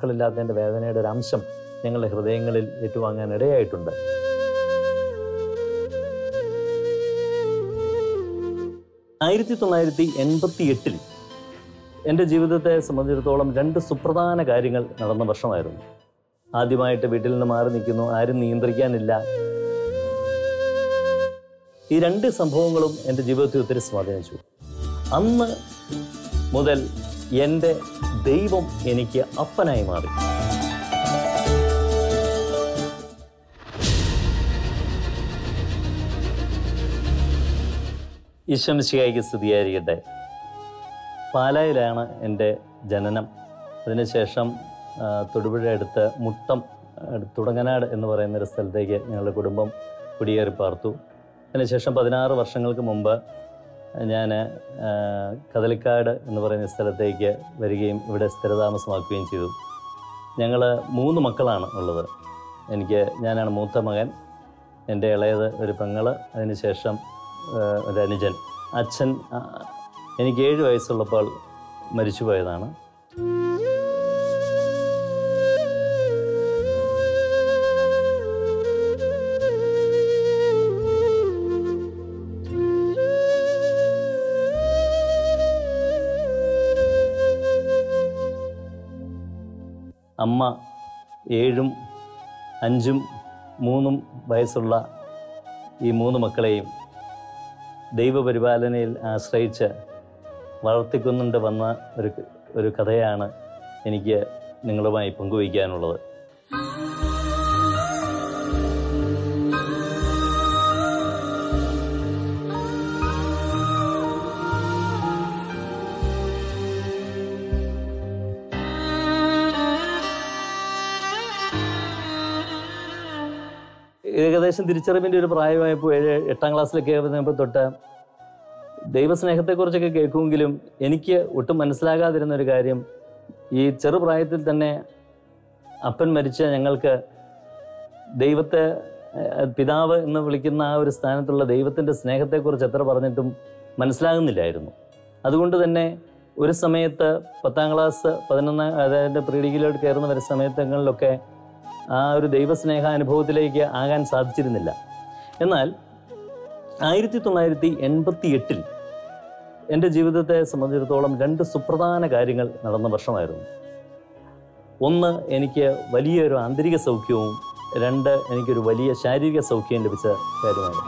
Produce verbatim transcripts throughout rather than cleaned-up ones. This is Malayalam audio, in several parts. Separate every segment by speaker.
Speaker 1: മക്കളില്ലാത്തതിൻ്റെ വേദനയുടെ ഒരു അംശം ഞങ്ങളുടെ ഹൃദയങ്ങളിൽ ഏറ്റുവാങ്ങാൻ ഇടയായിട്ടുണ്ട്. ആയിരത്തി തൊള്ളായിരത്തി എൺപത്തി എട്ടിൽ എൻ്റെ ജീവിതത്തെ സംബന്ധിച്ചിടത്തോളം രണ്ട് സുപ്രധാന കാര്യങ്ങൾ നടന്ന വർഷമായിരുന്നു. ആദ്യമായിട്ട് വീട്ടിൽ നിന്ന് മാറി നിൽക്കുന്നു, ആരും നിയന്ത്രിക്കാനില്ല. ഈ രണ്ട് സംഭവങ്ങളും എൻ്റെ ജീവിതത്തെ ഒത്തിരി സ്വാധീനിച്ചു. അന്ന് മുതൽ എൻ്റെ ദൈവം എനിക്ക് അപ്പനായി മാറി. ഈശ്വമിശിഹായ്ക്ക് സ്തുതിയായിരിക്കട്ടെ. പാലായിലാണ് എൻ്റെ ജനനം. അതിനുശേഷം തൊടുപുഴ അടുത്ത് മുട്ടം തുടങ്ങനാട് എന്ന് പറയുന്നൊരു സ്ഥലത്തേക്ക് ഞങ്ങളുടെ കുടുംബം കുടിയേറി പാർത്തു. അതിനുശേഷം പതിനാറ് വർഷങ്ങൾക്ക് മുമ്പ് ഞാൻ കദളിക്കാട് എന്ന് പറയുന്ന സ്ഥലത്തേക്ക് വരികയും ഇവിടെ സ്ഥിരതാമസമാക്കുകയും ചെയ്തു. ഞങ്ങൾ മൂന്ന് മക്കളാണ് ഉള്ളത്. എനിക്ക് ഞാനാണ് മൂത്ത മകൻ, എൻ്റെ ഇളയത് ഒരു പെങ്ങള്, അതിനുശേഷം ഒരു അനുജൻ. അച്ഛൻ എനിക്ക് ഏഴ് വയസ്സുള്ളപ്പോൾ മരിച്ചുപോയതാണ്. അമ്മ ഏഴും അഞ്ചും മൂന്നും വയസ്സുള്ള ഈ മൂന്ന് മക്കളെയും ദൈവപരിപാലനയിൽ ആശ്രയിച്ച് വളർത്തിക്കൊണ്ടുണ്ട് വന്ന ഒരു ഒരു കഥയാണ് എനിക്ക് നിങ്ങളുമായി പങ്കുവയ്ക്കാനുള്ളത്. ഏകദേശം തിരിച്ചറിവിൻ്റെ ഒരു പ്രായമായപ്പോൾ ഏഴ് എട്ടാം ക്ലാസ്സിലൊക്കെ ആയപ്പോൾ തൊട്ട് ദൈവസ്നേഹത്തെക്കുറിച്ചൊക്കെ കേൾക്കുമെങ്കിലും എനിക്ക് ഒട്ടും മനസ്സിലാകാതിരുന്ന ഒരു കാര്യം, ഈ ചെറുപ്രായത്തിൽ തന്നെ അപ്പൻ മരിച്ച ഞങ്ങൾക്ക് ദൈവത്തെ പിതാവ് എന്ന് വിളിക്കുന്ന ആ ഒരു സ്ഥാനത്തുള്ള ദൈവത്തിൻ്റെ സ്നേഹത്തെക്കുറിച്ച് എത്ര പറഞ്ഞിട്ടും മനസ്സിലാകുന്നില്ലായിരുന്നു. അതുകൊണ്ട് തന്നെ ഒരു സമയത്ത് പത്താം ക്ലാസ് പതിനൊന്ന് അതായത് പ്രീ ഡിഗ്രിയിലോട്ട് കയറുന്ന വരുന്ന സമയത്തങ്ങളിലൊക്കെ ആ ഒരു ദൈവസ്നേഹ അനുഭവത്തിലേക്ക് ആകാൻ സാധിച്ചിരുന്നില്ല. എന്നാൽ ആയിരത്തി തൊള്ളായിരത്തി എൺപത്തി എട്ടിൽ എൻ്റെ ജീവിതത്തെ സംബന്ധിച്ചിടത്തോളം രണ്ട് സുപ്രധാന കാര്യങ്ങൾ നടന്ന വർഷമായിരുന്നു. ഒന്ന്, എനിക്ക് വലിയൊരു ആന്തരിക സൗഖ്യവും രണ്ട്, എനിക്കൊരു വലിയ ശാരീരിക സൗഖ്യം ലഭിച്ച കാര്യമായിരുന്നു.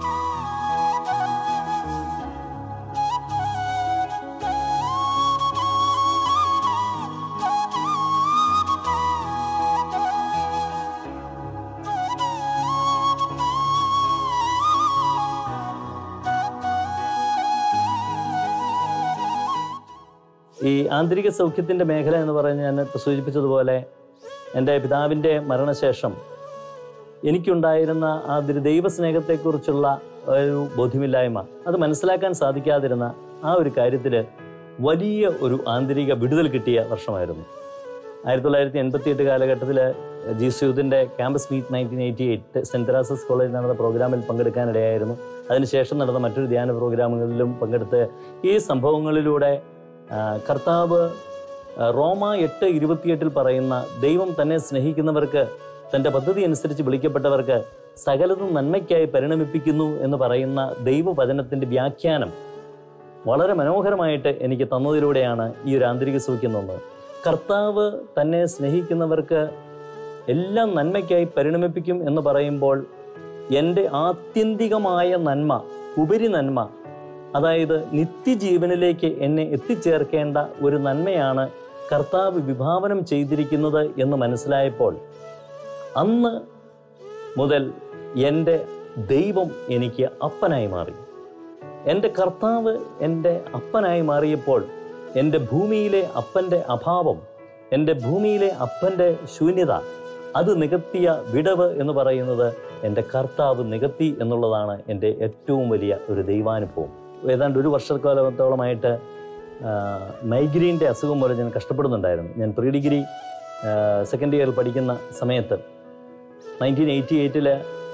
Speaker 1: ഈ ആന്തരിക സൗഖ്യത്തിൻ്റെ മേഖല എന്ന് പറഞ്ഞ് ഞാൻ സൂചിപ്പിച്ചതുപോലെ എൻ്റെ പിതാവിൻ്റെ മരണശേഷം എനിക്കുണ്ടായിരുന്ന ആ ദൈവസ്നേഹത്തെക്കുറിച്ചുള്ള ഒരു ബോധ്യമില്ലായ്മ, അത് മനസ്സിലാക്കാൻ സാധിക്കാതിരുന്ന ആ ഒരു കാര്യത്തിൽ വലിയ ഒരു ആന്തരിക വിടുതൽ കിട്ടിയ വർഷമായിരുന്നു. ആയിരത്തി തൊള്ളായിരത്തി എൺപത്തി എട്ട് കാലഘട്ടത്തിൽ ജി സ്യൂത്തിൻ്റെ campus meet nineteen eighty eight saint Teresa's കോളേജിൽ നടന്ന പ്രോഗ്രാമിൽ പങ്കെടുക്കാനിടയായിരുന്നു. അതിനുശേഷം നടന്ന മറ്റൊരു ധ്യാന പ്രോഗ്രാമുകളിലും പങ്കെടുത്ത് ഈ സംഭവങ്ങളിലൂടെ കർത്താവ് റോമ എട്ട് ഇരുപത്തിയെട്ടിൽ പറയുന്ന ദൈവം തന്നെ സ്നേഹിക്കുന്നവർക്ക്, തൻ്റെ പദ്ധതി അനുസരിച്ച് വിളിക്കപ്പെട്ടവർക്ക് സകലതും നന്മയ്ക്കായി പരിണമിപ്പിക്കുന്നു എന്ന് പറയുന്ന ദൈവവചനത്തിൻ്റെ വ്യാഖ്യാനം വളരെ മനോഹരമായിട്ട് എനിക്ക് തന്നതിലൂടെയാണ് ഈ ഒരു ആന്തരിക സൗഖ്യം തന്നത്. കർത്താവ് തന്നെ സ്നേഹിക്കുന്നവർക്ക് എല്ലാം നന്മയ്ക്കായി പരിണമിപ്പിക്കും എന്ന് പറയുമ്പോൾ എൻ്റെ ആത്യന്തികമായ നന്മ, ഉപരി നന്മ, അതായത് നിത്യജീവനിലേക്ക് എന്നെ എത്തിച്ചേർക്കേണ്ട ഒരു നന്മയാണ് കർത്താവ് വിഭാവനം ചെയ്തിരിക്കുന്നത് എന്ന് മനസ്സിലായപ്പോൾ അന്ന് മുതൽ എൻ്റെ ദൈവം എനിക്ക് അപ്പനായി മാറി. എൻ്റെ കർത്താവ് എൻ്റെ അപ്പനായി മാറിയപ്പോൾ എൻ്റെ ഭൂമിയിലെ അപ്പൻ്റെ അഭാവം, എൻ്റെ ഭൂമിയിലെ അപ്പൻ്റെ ശൂന്യത, അത് നികത്തിയ വിടവ് എന്ന് പറയുന്നത് എൻ്റെ കർത്താവ് നികത്തി എന്നുള്ളതാണ് എൻ്റെ ഏറ്റവും വലിയ ഒരു ദൈവാനുഭവം. ഏതാണ്ട് ഒരു വർഷക്കാലത്തോളമായിട്ട് മൈഗ്രെയിൻ്റെ അസുഖം പോലെ ഞാൻ കഷ്ടപ്പെടുന്നുണ്ടായിരുന്നു. ഞാൻ പ്രീ ഡിഗ്രി സെക്കൻഡ് ഇയറിൽ പഠിക്കുന്ന സമയത്ത് നയൻറ്റീൻ എയ്റ്റി എയ്റ്റിൽ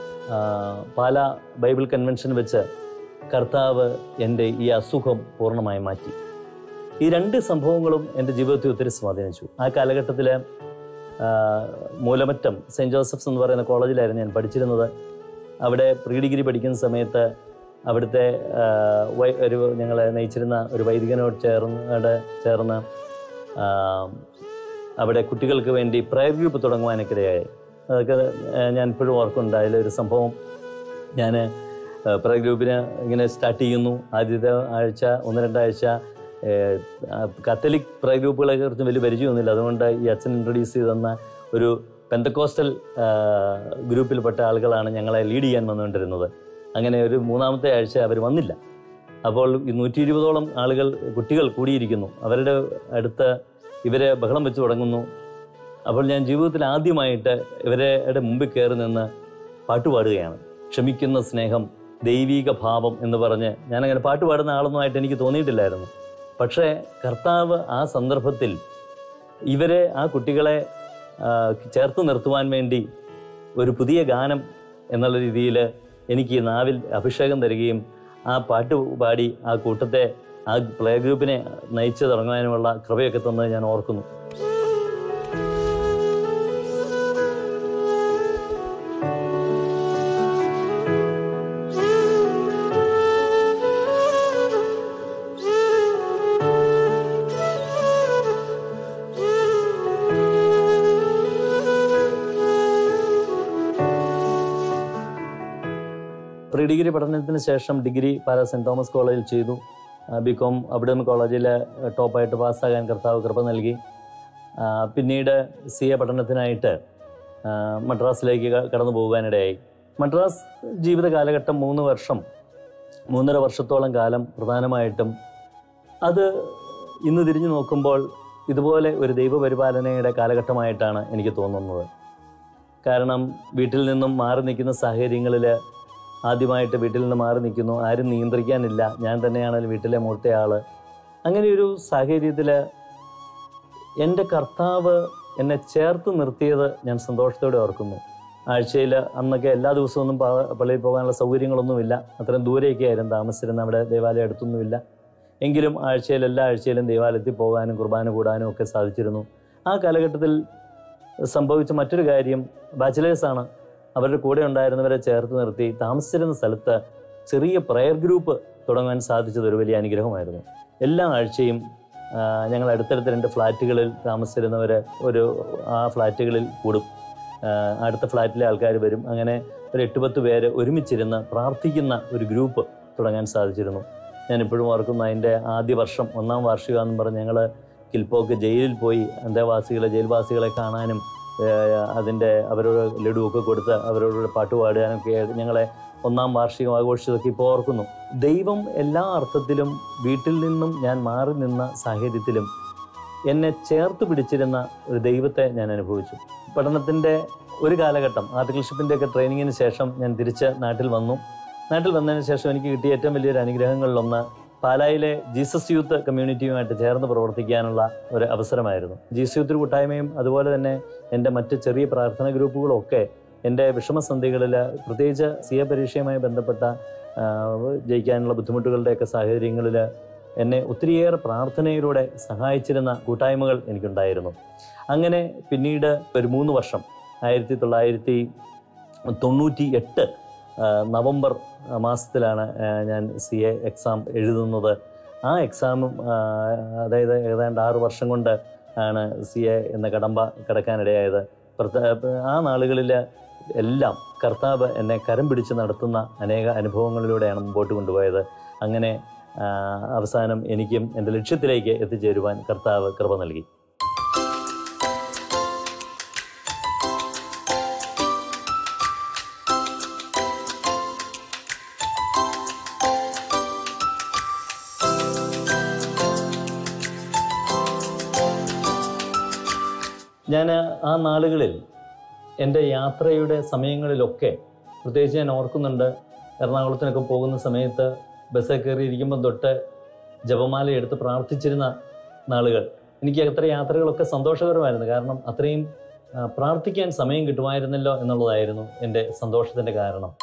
Speaker 1: പാലാ ബൈബിൾ കൺവെൻഷൻ വെച്ച് കർത്താവ് എൻ്റെ ഈ അസുഖം പൂർണ്ണമായി മാറ്റി. ഈ രണ്ട് സംഭവങ്ങളും എൻ്റെ ജീവിതത്തെ ഒത്തിരി സ്വാധീനിച്ചു. ആ കാലഘട്ടത്തിൽ മൂലമറ്റം സെൻറ്റ് ജോസഫ്സ് എന്ന് പറയുന്ന കോളേജിലായിരുന്നു ഞാൻ പഠിച്ചിരുന്നത്. അവിടെ പ്രീ ഡിഗ്രി പഠിക്കുന്ന സമയത്ത് അവിടുത്തെ ഒരു ഞങ്ങളെ നയിച്ചിരുന്ന ഒരു വൈദികനോട് ചേർന്ന് ചേർന്ന് അവിടെ കുട്ടികൾക്ക് വേണ്ടി പ്രയർ ഗ്രൂപ്പ് തുടങ്ങുവാനൊക്കെയായി. അതൊക്കെ ഞാൻ ഇപ്പോഴും ഓർക്കുന്നുണ്ട്. അതിലൊരു സംഭവം, ഞാൻ പ്രയർ ഗ്രൂപ്പിന് ഇങ്ങനെ സ്റ്റാർട്ട് ചെയ്യുന്നു. ആദ്യത്തെ ആഴ്ച ഒന്ന് രണ്ടാഴ്ച കത്തോലിക് പ്രയർ ഗ്രൂപ്പുകളെ കുറിച്ച് വലിയ പരിചയമൊന്നുമില്ല. അതുകൊണ്ട് ഈ അച്ഛൻ ഇൻട്രൊഡ്യൂസ് ചെയ്തെന്ന ഒരു പെന്തക്കോസ്റ്റൽ ഗ്രൂപ്പിൽപ്പെട്ട ആളുകളാണ് ഞങ്ങളെ ലീഡ് ചെയ്യാൻ വന്നുകൊണ്ടിരുന്നത്. അങ്ങനെ ഒരു മൂന്നാമത്തെ ആഴ്ച അവർ വന്നില്ല. അപ്പോൾ ഈ നൂറ്റി ഇരുപതോളം ആളുകൾ കുട്ടികൾ കൂടിയിരിക്കുന്നു. അവരുടെ അടുത്ത് ഇവരെ ബഹളം വെച്ച് തുടങ്ങുന്നു. അപ്പോൾ ഞാൻ ജീവിതത്തിൽ ആദ്യമായിട്ട് ഇവരുടെ മുമ്പിൽ കയറി നിന്ന് പാട്ടുപാടുകയാണ്. ക്ഷമിക്കുന്ന സ്നേഹം, ദൈവീക ഭാവം എന്ന് പറഞ്ഞ് ഞാനങ്ങനെ പാട്ട് പാടുന്ന ആളൊന്നുമായിട്ട് എനിക്ക് തോന്നിയിട്ടില്ലായിരുന്നു. പക്ഷേ കർത്താവ് ആ സന്ദർഭത്തിൽ ഇവരെ, ആ കുട്ടികളെ ചേർത്ത് നിർത്തുവാൻ വേണ്ടി ഒരു പുതിയ ഗാനം എന്നുള്ള രീതിയിൽ എനിക്ക് നാവിൽ അഭിഷേകം തരികയും ആ പാട്ട് പാടി ആ കൂട്ടത്തെ, ആ പ്ലേ ഗ്രൂപ്പിനെ നയിച്ചു തുടങ്ങാനുമുള്ള കൃപയൊക്കെ തന്നത് ഞാൻ ഓർക്കുന്നു. പ്രീ ഡിഗ്രി പഠനത്തിന് ശേഷം ഡിഗ്രി പാല സെൻറ്റ് തോമസ് കോളേജിൽ ചെയ്തു. ബി കോം അവിടും കോളേജിൽ ടോപ്പായിട്ട് പാസ്സാകാൻ കർത്താവ് കൃപ നൽകി. പിന്നീട് സി എ പഠനത്തിനായിട്ട് മദ്രാസിലേക്ക് കടന്നു പോകുവാനിടയായി. മദ്രാസ് ജീവിത കാലഘട്ടം മൂന്ന് വർഷം മൂന്നര വർഷത്തോളം കാലം പ്രധാനമായിട്ടും അത് ഇന്ന് തിരിഞ്ഞു നോക്കുമ്പോൾ ഇതുപോലെ ഒരു ദൈവപരിപാലനയുടെ കാലഘട്ടമായിട്ടാണ് എനിക്ക് തോന്നുന്നത്. കാരണം വീട്ടിൽ നിന്നും മാറി നിൽക്കുന്ന സാഹചര്യങ്ങളിൽ ആദ്യമായിട്ട് വീട്ടിൽ നിന്ന് മാറി നിൽക്കുന്നു. ആരും നിയന്ത്രിക്കാനില്ല. ഞാൻ തന്നെയാണ് വീട്ടിലെ മൂത്തയാൾ. അങ്ങനെയൊരു സാഹചര്യത്തിൽ എൻ്റെ കർത്താവ് എന്നെ ചേർത്ത് നിർത്തിയത് ഞാൻ സന്തോഷത്തോടെ ഓർക്കുന്നു. ആഴ്ചയിൽ അന്നൊക്കെ എല്ലാ ദിവസമൊന്നും പള്ളിയിൽ പോകാനുള്ള സൗകര്യങ്ങളൊന്നുമില്ല. അത്രയും ദൂരെയൊക്കെ ആയിരുന്നു താമസിച്ചിരുന്ന. അവിടെ ദേവാലയം അടുത്തൊന്നുമില്ല. എങ്കിലും ആഴ്ചയിൽ എല്ലാ ആഴ്ചയിലും ദേവാലയത്തിൽ പോകാനും കുർബാന കൂടാനും ഒക്കെ സാധിച്ചിരുന്നു. ആ കാലഘട്ടത്തിൽ സംഭവിച്ച മറ്റൊരു കാര്യം, ബാച്ചിലേഴ്സാണ്. അവരുടെ കൂടെ ഉണ്ടായിരുന്നവരെ ചേർത്ത് നിർത്തി താമസിച്ചിരുന്ന സ്ഥലത്ത് ചെറിയ പ്രയർ ഗ്രൂപ്പ് തുടങ്ങാൻ സാധിച്ചത് ഒരു വലിയ അനുഗ്രഹമായിരുന്നു. എല്ലാ ആഴ്ചയും ഞങ്ങൾ അടുത്തടുത്ത രണ്ട് ഫ്ലാറ്റുകളിൽ താമസിച്ചിരുന്നവർ ഒരു ആ ഫ്ലാറ്റുകളിൽ കൂടും. അടുത്ത ഫ്ലാറ്റിലെ ആൾക്കാർ വരും. അങ്ങനെ ഒരു എട്ട് പത്ത് പേര് ഒരുമിച്ചിരുന്ന് പ്രാർത്ഥിക്കുന്ന ഒരു ഗ്രൂപ്പ് തുടങ്ങാൻ സാധിച്ചിരുന്നു. ഞാനിപ്പോഴും ഓർക്കുന്നു, അതിൻ്റെ ആദ്യ വർഷം ഒന്നാം വാർഷികമെന്ന് പറഞ്ഞ് ഞങ്ങൾ കിൽപ്പോക്ക് ജയിലിൽ പോയി അന്തേവാസികളെ ജയിൽവാസികളെ കാണാനും അതിൻ്റെ അവരോട് ലഡുവൊക്കെ കൊടുത്ത് അവരോട് പാട്ട് പാടാനൊക്കെ ഞങ്ങളെ ഒന്നാം വാർഷികം ആഘോഷിച്ചതൊക്കെ ഇപ്പോൾ ഓർക്കുന്നു. ദൈവം എല്ലാ അർത്ഥത്തിലും വീട്ടിൽ നിന്നും ഞാൻ മാറി നിന്ന സാഹചര്യത്തിലും എന്നെ ചേർത്ത് പിടിച്ചിരുന്ന ഒരു ദൈവത്തെ ഞാൻ അനുഭവിച്ചു. പഠനത്തിൻ്റെ ഒരു കാലഘട്ടം ആർട്ടിക്കിൾഷിപ്പിൻ്റെയൊക്കെ ട്രെയിനിങ്ങിന് ശേഷം ഞാൻ തിരിച്ച് നാട്ടിൽ വന്നു. നാട്ടിൽ വന്നതിന് ശേഷം എനിക്ക് കിട്ടിയ ഏറ്റവും വലിയൊരു അനുഗ്രഹങ്ങളിലൊന്ന് പാലായിലെ ജീസസ് യൂത്ത് കമ്മ്യൂണിറ്റിയുമായിട്ട് ചേർന്ന് പ്രവർത്തിക്കാനുള്ള ഒരു അവസരമായിരുന്നു. ജീസസ് യൂത്ത് കൂട്ടായ്മയും അതുപോലെ തന്നെ എൻ്റെ മറ്റ് ചെറിയ പ്രാർത്ഥന ഗ്രൂപ്പുകളും ഒക്കെ എൻ്റെ വിഷമസന്ധികളിൽ, പ്രത്യേകിച്ച് സി എ പരീക്ഷയുമായി ബന്ധപ്പെട്ട ജയിക്കാനുള്ള ബുദ്ധിമുട്ടുകളുടെയൊക്കെ സാഹചര്യങ്ങളിൽ എന്നെ ഒത്തിരിയേറെ പ്രാർത്ഥനയിലൂടെ സഹായിച്ചിരുന്ന കൂട്ടായ്മകൾ എനിക്കുണ്ടായിരുന്നു. അങ്ങനെ പിന്നീട് ഒരു മൂന്ന് വർഷം ആയിരത്തി തൊള്ളായിരത്തി തൊണ്ണൂറ്റി എട്ട് നവംബർ മാസത്തിലാണ് ഞാൻ സി എ എക്സാം എഴുതുന്നത്. ആ എക്സാമും അതായത് ഏതാണ്ട് ആറ് വർഷം കൊണ്ട് ആണ് സി എ എന്ന കടമ്പ കടക്കാനിടയായത്. ആ നാളുകളിൽ എല്ലാം കർത്താവ് എന്നെ കരം പിടിച്ച് നടത്തുന്ന അനേക അനുഭവങ്ങളിലൂടെയാണ് മുമ്പോട്ട് കൊണ്ടുപോയത്. അങ്ങനെ അവസാനം എനിക്കും എൻ്റെ ലക്ഷ്യത്തിലേക്ക് എത്തിച്ചേരുവാൻ കർത്താവ് കൃപ നൽകി. ഞാൻ ആ നാളുകളിൽ എൻ്റെ യാത്രയുടെ സമയങ്ങളിലൊക്കെ പ്രത്യേകിച്ച് ഞാൻ ഓർക്കുന്നുണ്ട്, എറണാകുളത്തിനൊക്കെ പോകുന്ന സമയത്ത് ബസ്സിൽ കയറി ഇരിക്കുമ്പം തൊട്ട് ജപമാല എടുത്ത് പ്രാർത്ഥിച്ചിരുന്ന നാളുകൾ. എനിക്ക് അത്ര യാത്രകളൊക്കെ സന്തോഷകരമായിരുന്നു. കാരണം അത്രയും പ്രാർത്ഥിക്കാൻ സമയം കിട്ടുമായിരുന്നല്ലോ എന്നുള്ളതായിരുന്നു എൻ്റെ സന്തോഷത്തിൻ്റെ കാരണം.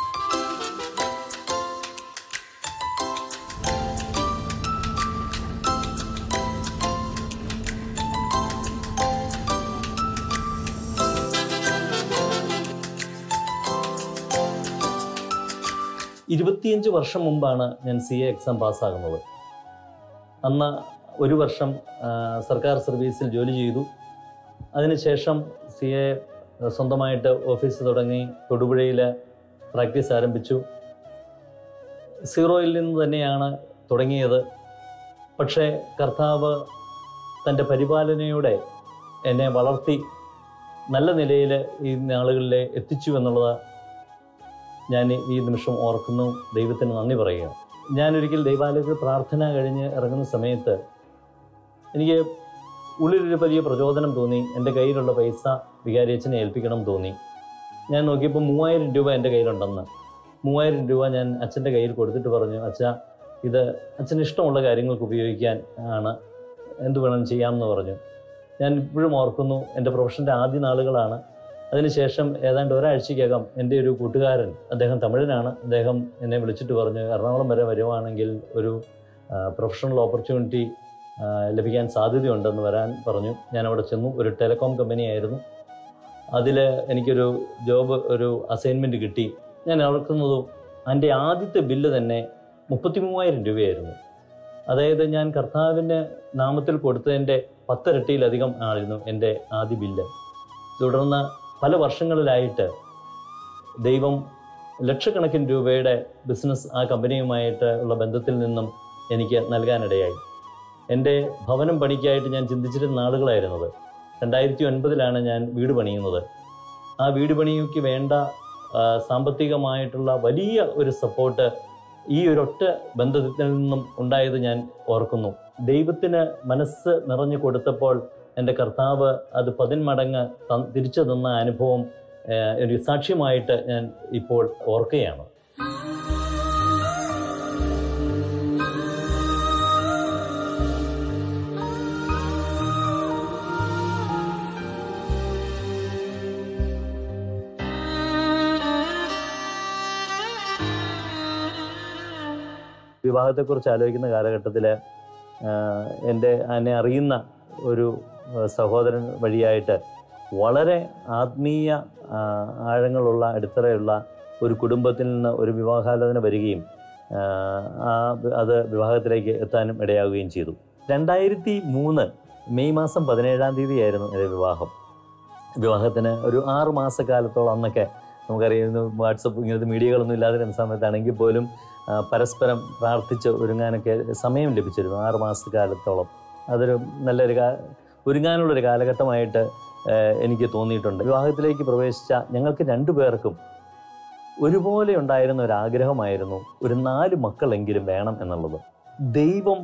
Speaker 1: ഇരുപത്തിയഞ്ച് വർഷം മുമ്പാണ് ഞാൻ സി എ എക്സാം പാസ്സാകുന്നത്. അന്ന് ഒരു വർഷം സർക്കാർ സർവീസിൽ ജോലി ചെയ്തു. അതിനുശേഷം സി എ സ്വന്തമായിട്ട് ഓഫീസ് തുടങ്ങി തൊടുപുഴയിൽ പ്രാക്ടീസ് ആരംഭിച്ചു. സീറോയിൽ നിന്ന് തന്നെയാണ് തുടങ്ങിയത്. പക്ഷേ കർത്താവ് തൻ്റെ പരിപാലനയോടെ എന്നെ വളർത്തി നല്ല നിലയിൽ ഈ നാളുകളിൽ എത്തിച്ചു എന്നുള്ളത് ഞാൻ ഈ നിമിഷം ഓർക്കുന്നു. ദൈവത്തിന് നന്ദി പറയുക. ഞാനൊരിക്കൽ ദൈവാലയത്തിൽ പ്രാർത്ഥന കഴിഞ്ഞ് ഇറങ്ങുന്ന സമയത്ത് എനിക്ക് ഉള്ളിലൊരു വലിയ പ്രചോദനം തോന്നി. എൻ്റെ കയ്യിലുള്ള പൈസ വികാരിയച്ഛനെ ഏൽപ്പിക്കണം തോന്നി. ഞാൻ നോക്കിയപ്പോൾ മൂവായിരം രൂപ എൻ്റെ കയ്യിലുണ്ടെന്ന്. മൂവായിരം രൂപ ഞാൻ അച്ഛൻ്റെ കയ്യിൽ കൊടുത്തിട്ട് പറഞ്ഞു, അച്ഛാ ഇത് അച്ഛന് ഇഷ്ടമുള്ള കാര്യങ്ങൾക്ക് ഉപയോഗിക്കാൻ ആണ്, എന്ത് വേണം ചെയ്യാമെന്ന് പറഞ്ഞു. ഞാൻ ഇപ്പോഴും ഓർക്കുന്നു, എൻ്റെ പ്രൊഫഷൻ്റെ ആദ്യ നാളുകളാണ്. അതിനുശേഷം ഏതാണ്ട് ഒരാഴ്ചയ്ക്കകം എൻ്റെ ഒരു കൂട്ടുകാരൻ, അദ്ദേഹം തമിഴനാണ്, അദ്ദേഹം എന്നെ വിളിച്ചിട്ട് പറഞ്ഞു, എറണാകുളം വരെ വരുവാണെങ്കിൽ ഒരു പ്രൊഫഷണൽ ഓപ്പർച്യൂണിറ്റി ലഭിക്കാൻ സാധ്യതയുണ്ടെന്ന് വരാൻ പറഞ്ഞു. ഞാൻ അവിടെ ചെന്നു. ഒരു ടെലികോം കമ്പനിയായിരുന്നു. അതിൽ എനിക്കൊരു ജോബ്, ഒരു അസൈൻമെൻറ്റ് കിട്ടി. ഞാൻ ഓർക്കുന്നതും എൻ്റെ ആദ്യത്തെ ബില്ല് തന്നെ മുപ്പത്തി മൂവായിരം രൂപയായിരുന്നു. അതായത് ഞാൻ കർത്താവിൻ്റെ നാമത്തിൽ കൊടുത്തതിൻ്റെ പത്തിരട്ടിയിലധികം ആയിരുന്നു എൻ്റെ ആദ്യ ബില്ല്. തുടർന്ന് പല വർഷങ്ങളിലായിട്ട് ദൈവം ലക്ഷക്കണക്കിന് രൂപയുടെ ബിസിനസ് ആ കമ്പനിയുമായിട്ട് ഉള്ള ബന്ധത്തിൽ നിന്നും എനിക്ക് നൽകാനിടയായി. എൻ്റെ ഭവനം പണിക്കായിട്ട് ഞാൻ ചിന്തിച്ചിരുന്ന നാളുകളായിരുന്നത്. രണ്ടായിരത്തി ഒൻപതിലാണ് ഞാൻ വീട് പണിയുന്നത്. ആ വീട് പണിക്ക് വേണ്ട സാമ്പത്തികമായിട്ടുള്ള വലിയ ഒരു സപ്പോർട്ട് ഈ ഒരൊറ്റ ബന്ധത്തിൽ നിന്നും ഉണ്ടായത് ഞാൻ ഓർക്കുന്നു. ദൈവത്തിന് മനസ്സ് നിറഞ്ഞു കൊടുത്തപ്പോൾ എൻ്റെ കർത്താവ് അത് പതിന്മടങ്ങ് തിരിച്ചു തന്ന അനുഭവം ഒരു സാക്ഷ്യമായിട്ട് ഞാൻ ഇപ്പോൾ ഓർക്കുകയാണ്. വിവാഹത്തെക്കുറിച്ച് ആലോചിക്കുന്ന കാലഘട്ടത്തിൽ എൻ്റെ എന്നെ അറിയുന്ന ഒരു സഹോദരൻ വഴിയായിട്ട് വളരെ ആത്മീയ ആഴങ്ങളുള്ള അടിത്തറയുള്ള ഒരു കുടുംബത്തിൽ നിന്ന് ഒരു വിവാഹാലോചന വരികയും അത് വിവാഹത്തിലേക്ക് എത്താനും ഇടയാവുകയും ചെയ്തു. രണ്ടായിരത്തി മൂന്ന് മെയ് മാസം പതിനേഴാം തീയതിയായിരുന്നു എൻ്റെ വിവാഹം. വിവാഹത്തിന് ഒരു ആറ് മാസക്കാലത്തോളം, അന്നൊക്കെ നമുക്കറിയുന്നു വാട്സപ്പ് ഇങ്ങനത്തെ മീഡിയകളൊന്നും ഇല്ലാതിരുന്ന സമയത്താണെങ്കിൽ പോലും പരസ്പരം പ്രാർത്ഥിച്ച് ഒരുങ്ങാനൊക്കെ സമയം ലഭിച്ചിരുന്നു. ആറ് മാസക്കാലത്തോളം അതൊരു നല്ലൊരു കാ ഒരുങ്ങാനുള്ളൊരു കാലഘട്ടമായിട്ട് എനിക്ക് തോന്നിയിട്ടുണ്ട്. വിവാഹത്തിലേക്ക് പ്രവേശിച്ച ഞങ്ങൾക്ക് രണ്ടു പേർക്കും ഒരുപോലെ ഉണ്ടായിരുന്ന ഒരാഗ്രഹമായിരുന്നു ഒരു നാല് മക്കളെങ്കിലും വേണം എന്നുള്ളത്. ദൈവം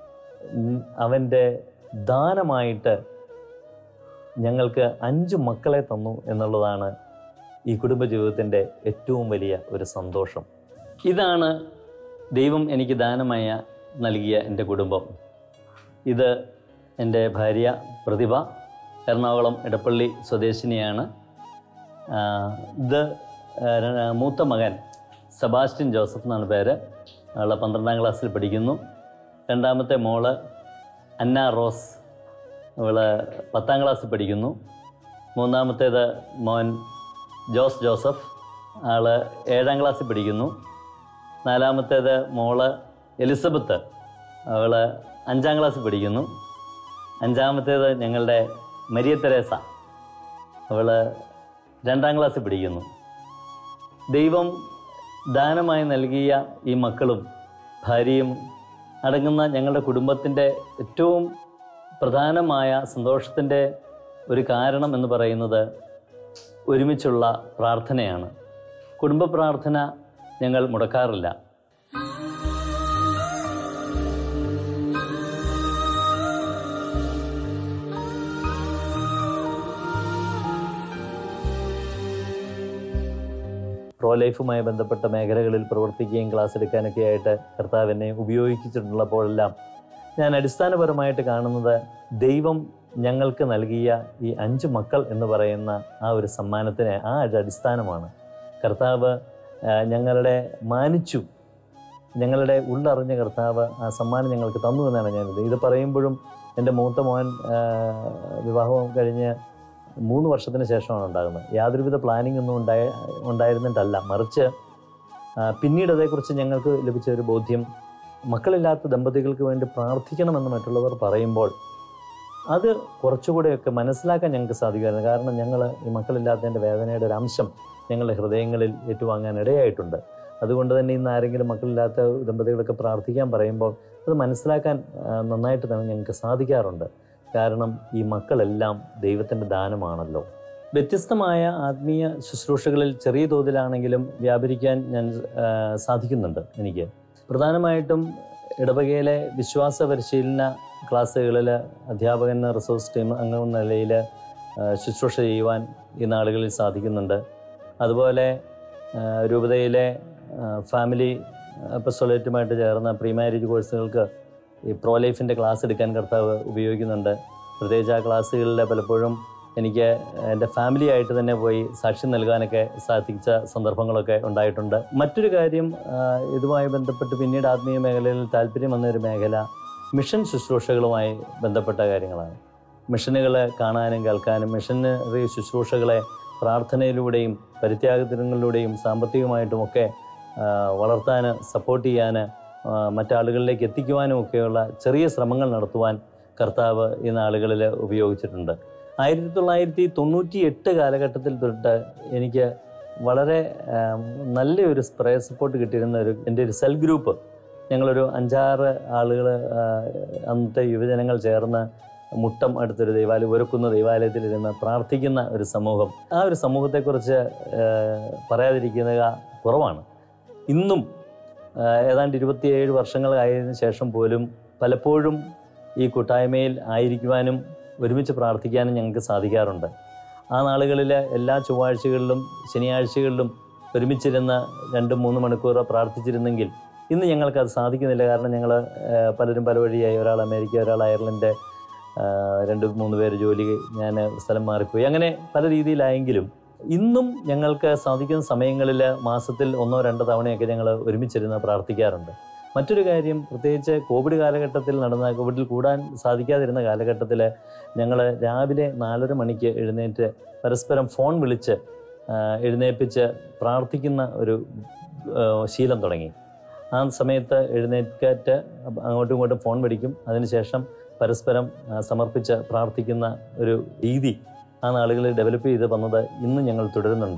Speaker 1: അവൻ്റെ ദാനമായിട്ട് ഞങ്ങൾക്ക് അഞ്ച് മക്കളെ തന്നു എന്നുള്ളതാണ് ഈ കുടുംബജീവിതത്തിൻ്റെ ഏറ്റവും വലിയ ഒരു സന്തോഷം. ഇതാണ് ദൈവം എനിക്ക് ദാനമായ നൽകിയ എൻ്റെ കുടുംബം. ഇത് എൻ്റെ ഭാര്യ പ്രതിഭ, എറണാകുളം ഇടപ്പള്ളി സ്വദേശിനിയാണ്. ഇത് മൂത്ത മകൻ സെബാസ്റ്റ്യൻ ജോസഫ് എന്നാണ് പേര്. അവൾ പന്ത്രണ്ടാം ക്ലാസ്സിൽ പഠിക്കുന്നു. രണ്ടാമത്തെ മോള് അന്ന റോസ്, അവൾ പത്താം ക്ലാസ്സിൽ പഠിക്കുന്നു. മൂന്നാമത്തേത് മോൻ ജോസ് ജോസഫ്, ആൾ ഏഴാം ക്ലാസ്സിൽ പഠിക്കുന്നു. നാലാമത്തേത് മോള് എലിസബത്ത്, അവൾ അഞ്ചാം ക്ലാസ്സിൽ പഠിക്കുന്നു. അഞ്ചാമത്തേത് ഞങ്ങളുടെ മരിയ തെരേസ, അവൾ രണ്ടാം ക്ലാസ്സിൽ പഠിക്കുന്നു. ദൈവം ദാനമായി നൽകിയ ഈ മക്കളും ഭാര്യയും അടങ്ങുന്ന ഞങ്ങളുടെ കുടുംബത്തിൻ്റെ ഏറ്റവും പ്രധാനമായ സന്തോഷത്തിൻ്റെ ഒരു കാരണം എന്ന് പറയുന്നത് ഒരുമിച്ചുള്ള പ്രാർത്ഥനയാണ്. കുടുംബ പ്രാർത്ഥന ഞങ്ങൾ മുടക്കാറില്ല. പ്രോ ലൈഫുമായി ബന്ധപ്പെട്ട മേഖലകളിൽ പ്രവർത്തിക്കുകയും ക്ലാസ് എടുക്കാനൊക്കെ ആയിട്ട് കർത്താവ് എന്നെ ഉപയോഗിച്ചിട്ടുള്ളപ്പോഴെല്ലാം ഞാൻ അടിസ്ഥാനപരമായിട്ട് കാണുന്നത് ദൈവം ഞങ്ങൾക്ക് നൽകിയ ഈ അഞ്ച് മക്കൾ എന്ന് പറയുന്ന ആ ഒരു സമ്മാനത്തിന് ആ ഒരു അടിസ്ഥാനമാണ്. കർത്താവ് ഞങ്ങളുടെ മാനിച്ചു, ഞങ്ങളുടെ ഉള്ളറിഞ്ഞ കർത്താവ് ആ സമ്മാനം ഞങ്ങൾക്ക് തന്നു എന്നാണ് ഞാനിത് ഇത് പറയുമ്പോഴും. എൻ്റെ മൂത്ത മോൻ വിവാഹം കഴിഞ്ഞ് മൂന്ന് വർഷത്തിന് ശേഷമാണ് ഉണ്ടാകുന്നത്. യാതൊരുവിധ പ്ലാനിങ് ഒന്നും ഉണ്ടായ ഉണ്ടായിരുന്നിട്ടല്ല, മറിച്ച് പിന്നീട് അതേക്കുറിച്ച് ഞങ്ങൾക്ക് ലഭിച്ച ഒരു ബോധ്യം, മക്കളില്ലാത്ത ദമ്പതികൾക്ക് വേണ്ടി പ്രാർത്ഥിക്കണമെന്ന് മറ്റുള്ളവർ പറയുമ്പോൾ അത് കുറച്ചുകൂടെയൊക്കെ മനസ്സിലാക്കാൻ ഞങ്ങൾക്ക് സാധിക്കുമായിരുന്നു. കാരണം ഞങ്ങൾ ഈ മക്കളില്ലാത്തതിൻ്റെ വേദനയുടെ ഒരു അംശം ഞങ്ങളുടെ ഹൃദയങ്ങളിൽ ഏറ്റുവാങ്ങാൻ ഇടയായിട്ടുണ്ട്. അതുകൊണ്ട് തന്നെ ഇന്ന് ആരെങ്കിലും മക്കളില്ലാത്ത ദമ്പതികളൊക്കെ പ്രാർത്ഥിക്കാൻ പറയുമ്പോൾ അത് മനസ്സിലാക്കാൻ നന്നായിട്ട് തന്നെ ഞങ്ങൾക്ക് സാധിക്കാറുണ്ട്. കാരണം ഈ മക്കളെല്ലാം ദൈവത്തിൻ്റെ ദാനമാണല്ലോ. വ്യത്യസ്തമായ ആത്മീയ ശുശ്രൂഷകളിൽ ചെറിയ തോതിലാണെങ്കിലും വ്യാപരിക്കാൻ ഞാൻ സാധിക്കുന്നുണ്ട്. എനിക്ക് പ്രധാനമായിട്ടും ഇടവകയിലെ വിശ്വാസ പരിശീലന ക്ലാസ്സുകളിൽ അധ്യാപകൻ റിസോഴ്സ് ടീം അംഗം എന്ന നിലയിൽ ശുശ്രൂഷ ചെയ്യുവാൻ ഈ നാളുകളിൽ സാധിക്കുന്നുണ്ട്. അതുപോലെ രൂപതയിലെ ഫാമിലി അപ്പസ്തോലേറ്റുമായിട്ട് ചേർന്ന പ്രീ മാരേജ് കോഴ്സുകൾക്ക് ഈ പ്രോ ലൈഫിൻ്റെ ക്ലാസ് എടുക്കാൻ കർത്താവ് ഉപയോഗിക്കുന്നുണ്ട്. പ്രത്യേകിച്ച് ആ ക്ലാസ്സുകളിൽ പലപ്പോഴും എനിക്ക് എൻ്റെ ഫാമിലി ആയിട്ട് തന്നെ പോയി സാക്ഷ്യം നൽകാനൊക്കെ സാധിച്ച സന്ദർഭങ്ങളൊക്കെ ഉണ്ടായിട്ടുണ്ട്. മറ്റൊരു കാര്യം, ഇതുമായി ബന്ധപ്പെട്ട് പിന്നീട് ആത്മീയ മേഖലയിൽ താല്പര്യം വന്നൊരു മേഖല മിഷൻ ശുശ്രൂഷകളുമായി ബന്ധപ്പെട്ട കാര്യങ്ങളാണ്. മിഷനുകളെ കാണാനും കേൾക്കാനും മിഷനറി ശുശ്രൂഷകളെ പ്രാർത്ഥനയിലൂടെയും പരിത്യാഗത്തിനങ്ങളിലൂടെയും സാമ്പത്തികമായിട്ടുമൊക്കെ വളർത്താൻ, സപ്പോർട്ട് ചെയ്യാൻ, മറ്റാളുകളിലേക്ക് എത്തിക്കുവാനും ഒക്കെയുള്ള ചെറിയ ശ്രമങ്ങൾ നടത്തുവാൻ കർത്താവ് ഈ നാളുകളിൽ ഉപയോഗിച്ചിട്ടുണ്ട്. ആയിരത്തി തൊള്ളായിരത്തി തൊണ്ണൂറ്റി എട്ട് കാലഘട്ടത്തിൽ തൊട്ട് എനിക്ക് വളരെ നല്ലൊരു സ്പ്രേ സപ്പോർട്ട് കിട്ടിയിരുന്ന ഒരു എൻ്റെ ഒരു സെൽ ഗ്രൂപ്പ്, ഞങ്ങളൊരു അഞ്ചാറ് ആളുകൾ അന്നത്തെ യുവജനങ്ങൾ ചേർന്ന് മുട്ടം അടുത്തൊരു ദൈവാലയം, ഒരുക്കുന്ന ദൈവാലയത്തിലിരുന്ന് പ്രാർത്ഥിക്കുന്ന ഒരു സമൂഹം. ആ ഒരു സമൂഹത്തെക്കുറിച്ച് പറയാതിരിക്കുന്നത് കുറവാണ്. ഇന്നും ഏതാണ്ട് ഇരുപത്തിയേഴ് വർഷങ്ങളായതിനു ശേഷം പോലും പലപ്പോഴും ഈ കൂട്ടായ്മയിൽ ആയിരിക്കുവാനും ഒരുമിച്ച് പ്രാർത്ഥിക്കാനും ഞങ്ങൾക്ക് സാധിക്കാറുണ്ട്. ആ നാളുകളിൽ എല്ലാ ചൊവ്വാഴ്ചകളിലും ശനിയാഴ്ചകളിലും ഒരുമിച്ചിരുന്ന് രണ്ട് മൂന്ന് മണിക്കൂർ പ്രാർത്ഥിച്ചിരുന്നെങ്കിൽ ഇന്ന് ഞങ്ങൾക്കത് സാധിക്കുന്നില്ല. കാരണം ഞങ്ങൾ പലരും പല വഴിയായി, ഒരാൾ അമേരിക്ക, ഒരാൾ അയർലൻഡ്, രണ്ട് മൂന്ന് പേര് ജോലി, ഞാൻ സ്ഥലം മാറിപ്പോയി, അങ്ങനെ പല രീതിയിലായെങ്കിലും ഇന്നും ഞങ്ങൾക്ക് സാധിക്കുന്ന സമയങ്ങളിൽ മാസത്തിൽ ഒന്നോ രണ്ടോ തവണയൊക്കെ ഞങ്ങൾ ഒരുമിച്ചിരുന്ന് പ്രാർത്ഥിക്കാറുണ്ട്. മറ്റൊരു കാര്യം, പ്രത്യേകിച്ച് കോവിഡ് കാലഘട്ടത്തിൽ നടന്ന, കോവിഡിൽ കൂടാൻ സാധിക്കാതിരുന്ന കാലഘട്ടത്തിൽ ഞങ്ങൾ രാവിലെ നാലര മണിക്ക് എഴുന്നേറ്റ് പരസ്പരം ഫോൺ വിളിച്ച് എഴുന്നേൽപ്പിച്ച് പ്രാർത്ഥിക്കുന്ന ഒരു ശീലം തുടങ്ങി. ആ സമയത്ത് എഴുന്നേറ്റ് അങ്ങോട്ടും ഇങ്ങോട്ടും ഫോൺ വിളിക്കും, അതിനുശേഷം പരസ്പരം സമർപ്പിച്ച് പ്രാർത്ഥിക്കുന്ന ഒരു രീതി ആ നാളുകളിൽ ഡെവലപ്പ് ചെയ്ത് വന്നത് ഇന്ന് ഞങ്ങൾ തുടരുന്നുണ്ട്.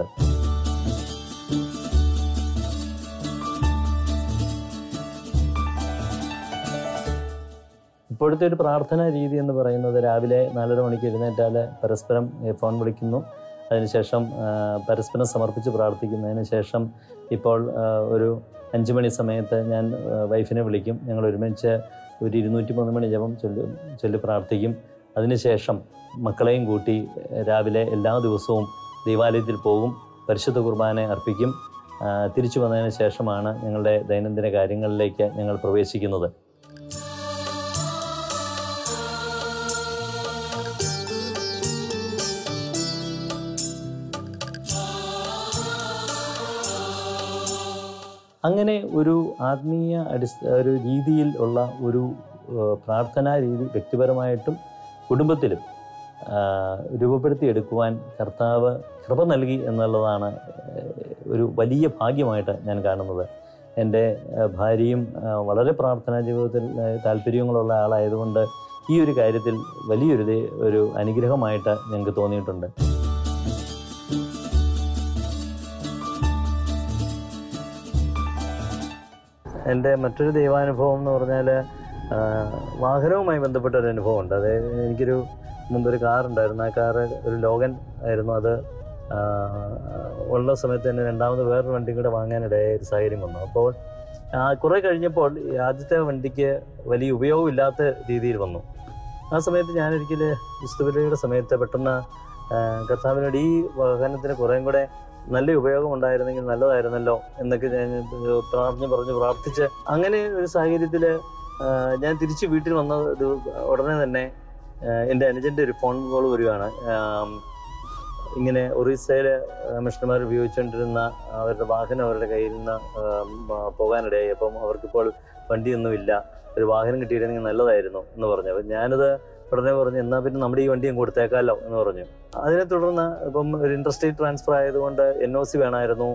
Speaker 1: ഇപ്പോഴത്തെ ഒരു പ്രാർത്ഥനാ രീതി എന്ന് പറയുന്നത് രാവിലെ നാലര മണിക്ക് എഴുന്നേറ്റാൽ പരസ്പരം ഫോൺ വിളിക്കുന്നു, അതിനുശേഷം പരസ്പരം സമർപ്പിച്ച് പ്രാർത്ഥിക്കുന്നതിന് ശേഷം ഇപ്പോൾ ഒരു അഞ്ച് മണി സമയത്ത് ഞാൻ വൈഫിനെ വിളിക്കും, ഞങ്ങൾ ഒരുമിച്ച് ഒരു ഇരുന്നൂറ്റി മൂന്ന് മണി ജപം ചൊല്ലി ചൊല്ലി പ്രാർത്ഥിക്കും. അതിനുശേഷം മക്കളെയും കൂട്ടി രാവിലെ എല്ലാ ദിവസവും ദൈവാലയത്തിൽ പോകും, പരിശുദ്ധ കുർബാന അർപ്പിക്കും. തിരിച്ചു വന്നതിന് ശേഷമാണ് ഞങ്ങളുടെ ദൈനംദിന കാര്യങ്ങളിലേക്ക് ഞങ്ങൾ പ്രവേശിക്കുന്നത്. അങ്ങനെ ഒരു ആത്മീയ അടിസ്ഥ ഒരു രീതിയിൽ ഉള്ള ഒരു പ്രാർത്ഥനാ രീതി വ്യക്തിപരമായിട്ടും കുടുംബത്തിലും രൂപപ്പെടുത്തിയെടുക്കുവാൻ കർത്താവ് കൃപ നൽകി എന്നുള്ളതാണ് ഒരു വലിയ ഭാഗ്യമായിട്ട് ഞാൻ കാണുന്നത്. എൻ്റെ ഭാര്യയും വളരെ പ്രാർത്ഥനാ ജീവിതത്തിൽ താല്പര്യങ്ങളുള്ള ആളായതുകൊണ്ട് ഈ ഒരു കാര്യത്തിൽ വലിയൊരു ഒരു അനുഗ്രഹമായിട്ട് ഞങ്ങൾക്ക് തോന്നിയിട്ടുണ്ട്. എൻ്റെ മറ്റൊരു ദൈവാനുഭവം എന്ന് പറഞ്ഞാൽ വാഹനവുമായി ബന്ധപ്പെട്ട ഒരു അനുഭവമുണ്ട്. അത് എനിക്കൊരു മുമ്പൊരു കാറുണ്ടായിരുന്നു, ആ കാറ് ഒരു ലോഗൻ ആയിരുന്നു. അത് ഉള്ള സമയത്ത് തന്നെ രണ്ടാമത് വേറൊരു വണ്ടി കൂടെ വാങ്ങാനിടയായ ഒരു സാഹചര്യം വന്നു. അപ്പോൾ കുറേ കഴിഞ്ഞപ്പോൾ ഈ ആദ്യത്തെ വണ്ടിക്ക് വലിയ ഉപയോഗമില്ലാത്ത രീതിയിൽ വന്നു. ആ സമയത്ത് ഞാനൊരിക്കൽ വിസ്തുബലിയുടെ സമയത്ത് പെട്ടെന്ന് കർത്താവിനോട് ഈ വാഹനത്തിന് കുറേയും കൂടെ നല്ല ഉപയോഗം ഉണ്ടായിരുന്നെങ്കിൽ നല്ലതായിരുന്നല്ലോ എന്നൊക്കെ ഞാൻ പ്രാർത്ഥന പറഞ്ഞ് പ്രാർത്ഥിച്ച്, അങ്ങനെ ഒരു സാഹചര്യത്തിൽ ഞാൻ തിരിച്ച് വീട്ടിൽ വന്നത് ഉടനെ തന്നെ എൻ്റെ അനുജൻ്റെ ഒരു ഫോൺ കോൾ വരികയാണ്. ഇങ്ങനെ ഒറീസയിൽ മിഷണന്മാർ ഉപയോഗിച്ചുകൊണ്ടിരുന്ന അവരുടെ വാഹനം അവരുടെ കയ്യിൽ നിന്ന് പോകാനിടയായി. അപ്പം അവർക്കിപ്പോൾ വണ്ടിയൊന്നുമില്ല, ഒരു വാഹനം കിട്ടിയിരുന്നെങ്കിൽ നല്ലതായിരുന്നു എന്ന് പറഞ്ഞു. അപ്പം ഞാനത് ഉടനെ പറഞ്ഞു, എന്നാൽ പിന്നെ നമ്മുടെ ഈ വണ്ടിയും കൊടുത്തേക്കാമല്ലോ എന്ന് പറഞ്ഞു. അതിനെ തുടർന്ന് ഇപ്പം ഒരു ഇൻട്രസ്റ്റേറ്റ് ട്രാൻസ്ഫർ ആയതുകൊണ്ട് എൻ ഒ സി വേണമായിരുന്നു.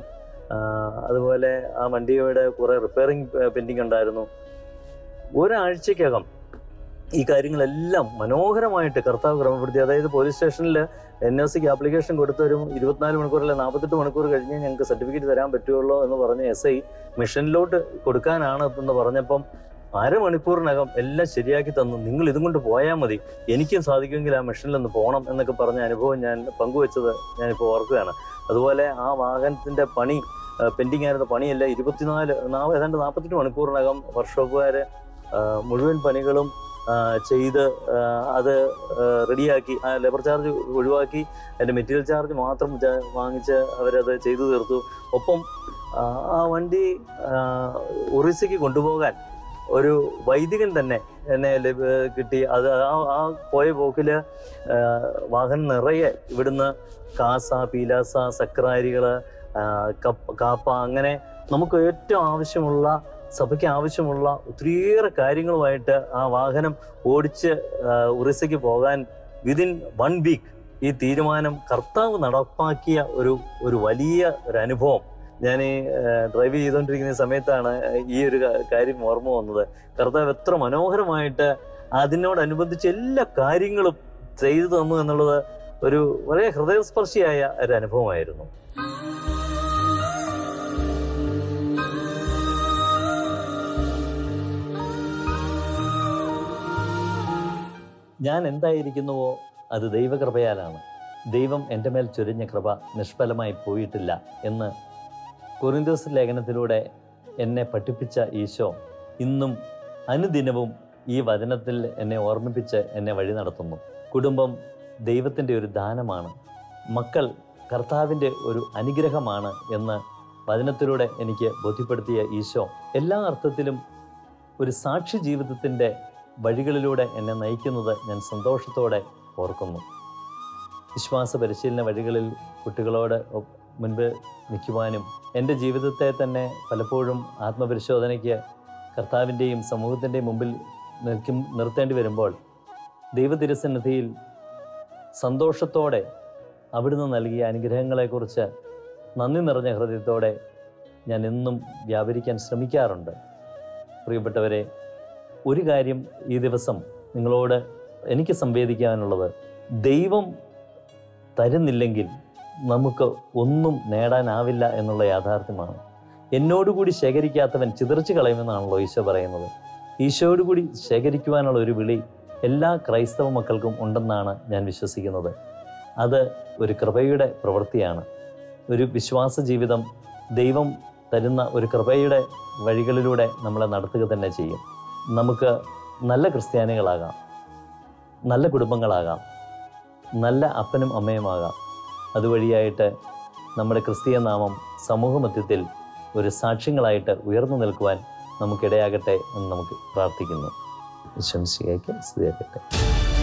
Speaker 1: അതുപോലെ ആ വണ്ടിയുടെ കുറേ റിപ്പയറിങ് പെൻഡിങ് ഉണ്ടായിരുന്നു. ഒരാഴ്ചക്കകം ഈ കാര്യങ്ങളെല്ലാം മനോഹരമായിട്ട് കർത്താവ് ക്രമപ്പെടുത്തി. അതായത് പോലീസ് സ്റ്റേഷനിൽ എൻ ഒ സിക്ക് ആപ്ലിക്കേഷൻ കൊടുത്തൊരു ഇരുപത്തിനാല് മണിക്കൂർ അല്ലെ നാൽപ്പത്തെട്ട് മണിക്കൂർ കഴിഞ്ഞ് ഞങ്ങൾക്ക് സർട്ടിഫിക്കറ്റ് തരാൻ പറ്റുള്ളൂ എന്ന് പറഞ്ഞ് എസ് ഐ മിഷനിലോട്ട് കൊടുക്കാനാണ് എന്ന് പറഞ്ഞപ്പം അരമണിക്കൂറിനകം എല്ലാം ശരിയാക്കി തന്നു. നിങ്ങൾ ഇതും കൊണ്ട് പോയാൽ മതി, എനിക്കും സാധിക്കുമെങ്കിൽ ആ മിഷനിലൊന്ന് പോകണം എന്നൊക്കെ പറഞ്ഞ അനുഭവം ഞാൻ പങ്കുവെച്ചത് ഞാനിപ്പോൾ ഓർക്കുകയാണ്. അതുപോലെ ആ വാഹനത്തിൻ്റെ പണി പെൻഡിങ് ആയിരുന്ന പണിയല്ല ഇരുപത്തിനാല് ഏതാണ്ട് നാൽപ്പത്തെട്ട് മണിക്കൂറിനകം വർക്ക്ഷോപ്പുകാർ മുഴുവൻ പണികളും ചെയ്ത് അത് റെഡിയാക്കി, ആ ലേബർ ചാർജ് ഒഴിവാക്കി അതിൻ്റെ മെറ്റീരിയൽ ചാർജ് മാത്രം വാങ്ങിച്ച് അവരത് ചെയ്തു തീർത്തു. ഒപ്പം ആ വണ്ടി ഒറീസയ്ക്ക് കൊണ്ടുപോകാൻ ഒരു വൈദികൻ തന്നെ എന്നെ കിട്ടി. അത് ആ ആ പോയ പോക്കിൽ വാഹനം നിറയെ ഇവിടുന്ന് കാസ, പീലാസ, സക്രാരികൾ, കാപ്പ, അങ്ങനെ നമുക്ക് ഏറ്റവും ആവശ്യമുള്ള, സഭയ്ക്ക് ആവശ്യമുള്ള ഒത്തിരിയേറെ കാര്യങ്ങളുമായിട്ട് ആ വാഹനം ഓടിച്ച് ഒറീസയ്ക്ക് പോകാൻ വിതിൻ വൺ വീക്ക് ഈ തീരുമാനം കർത്താവ് നടപ്പാക്കിയ ഒരു ഒരു വലിയ ഒരു അനുഭവം. ഞാൻ ഈ ഡ്രൈവ് ചെയ്തുകൊണ്ടിരിക്കുന്ന സമയത്താണ് ഈ ഒരു കാര്യം ഓർമ്മ വന്നത്. കർത്താവ് എത്ര മനോഹരമായിട്ട് അതിനോടനുബന്ധിച്ച് എല്ലാ കാര്യങ്ങളും ചെയ്തു തന്നു എന്നുള്ളത് ഒരു വളരെ ഹൃദയസ്പർശിയായ ഒരു അനുഭവമായിരുന്നു. ഞാൻ എന്തായിരിക്കുന്നുവോ അത് ദൈവകൃപയാലാണ്. ദൈവം എൻ്റെ മേൽ ചൊരിഞ്ഞ കൃപ നിഷ്ഫലമായി പോയിട്ടില്ല എന്ന് കൊരിന്ത്യസ് ലേഖനത്തിലൂടെ എന്നെ പഠിപ്പിച്ച ഈശോ ഇന്നും അനുദിനവും ഈ വചനത്തിൽ എന്നെ ഓർമ്മിപ്പിച്ച് എന്നെ വഴി നടത്തുന്നു. കുടുംബം ദൈവത്തിൻ്റെ ഒരു ദാനമാണ്, മക്കൾ കർത്താവിൻ്റെ ഒരു അനുഗ്രഹമാണ് എന്ന് വചനത്തിലൂടെ എനിക്ക് ബോധ്യപ്പെടുത്തിയ ഈശോ എല്ലാ അർത്ഥത്തിലും ഒരു സാക്ഷി ജീവിതത്തിൻ്റെ വഴികളിലൂടെ എന്നെ നയിക്കുന്നത് ഞാൻ സന്തോഷത്തോടെ ഓർക്കുന്നു. വിശ്വാസ പരിശീലന വഴികളിൽ കുട്ടികളോട് മുൻപ് നിൽക്കുവാനും എൻ്റെ ജീവിതത്തെ തന്നെ പലപ്പോഴും ആത്മപരിശോധനയ്ക്ക് കർത്താവിൻ്റെയും സമൂഹത്തിൻ്റെയും മുമ്പിൽ നിൽക്കും നിർത്തേണ്ടി വരുമ്പോൾ ദൈവതിരുസന്നിധിയിൽ സന്തോഷത്തോടെ അവിടുന്ന് നൽകിയ അനുഗ്രഹങ്ങളെക്കുറിച്ച് നന്ദി നിറഞ്ഞ ഹൃദയത്തോടെ ഞാൻ എന്നും വ്യാപരിക്കാൻ ശ്രമിക്കാറുണ്ട്. പ്രിയപ്പെട്ടവരെ, ഒരു കാര്യം ഈ ദിവസം നിങ്ങളോട് എനിക്ക് സംവേദിക്കാനുള്ളത്, ദൈവം തരുന്നില്ലെങ്കിൽ നമുക്ക് ഒന്നും നേടാനാവില്ല എന്നുള്ള യാഥാർത്ഥ്യമാണ്. എന്നോടുകൂടി ശേഖരിക്കാത്തവൻ ചിതറിച്ച് കളയുമെന്നാണല്ലോ ഈശോ പറയുന്നത്. ഈശോയോടുകൂടി ശേഖരിക്കുവാനുള്ള ഒരു വിളി എല്ലാ ക്രൈസ്തവ മക്കൾക്കും ഉണ്ടെന്നാണ് ഞാൻ വിശ്വസിക്കുന്നത്. അത് ഒരു കൃപയുടെ പ്രവൃത്തിയാണ്. ഒരു വിശ്വാസ ജീവിതം ദൈവം തരുന്ന ഒരു കൃപയുടെ വഴികളിലൂടെ നമ്മളെ നടത്തുക തന്നെ ചെയ്യും. നമുക്ക് നല്ല ക്രിസ്ത്യാനികളാകാം, നല്ല കുടുംബങ്ങളാകാം, നല്ല അപ്പനും അമ്മയുമാകാം. അതുവഴിയായിട്ട് നമ്മുടെ ക്രിസ്തീയ നാമം സമൂഹമധ്യത്തിൽ ഒരു സാക്ഷ്യങ്ങളായിട്ട് ഉയർന്നു നിൽക്കുവാൻ നമുക്കിടയാകട്ടെ എന്ന് നമുക്ക് പ്രാർത്ഥിക്കുന്നു. വിശ്വസിക്കുക സ്തുതിയാകട്ടെ.